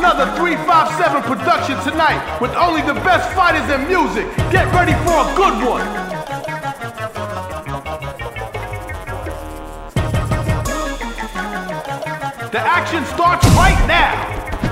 another 357 production tonight with only the best fighters in music. Get ready for a good one. The action starts right now.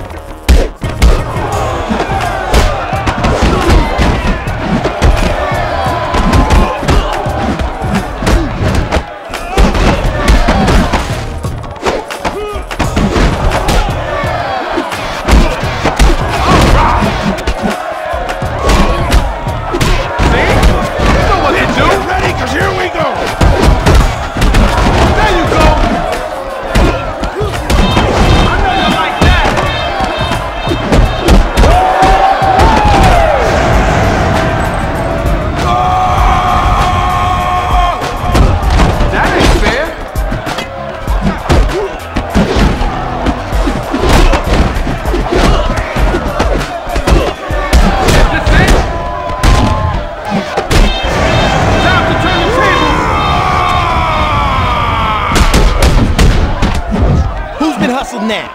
Now.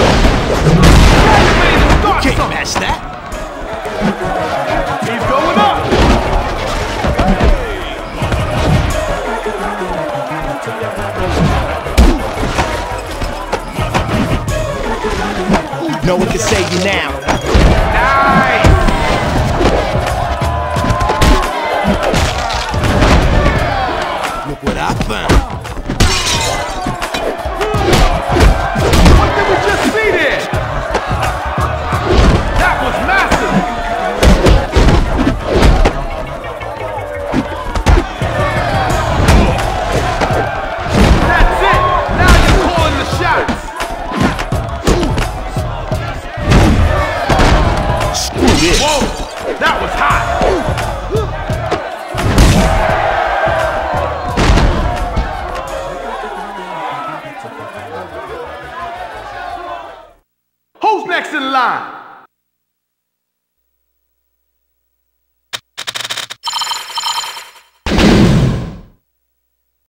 Can't match that. He's going up. No one can save you now. Nice. Look what I found. Whoa, that was hot! Who's next in line?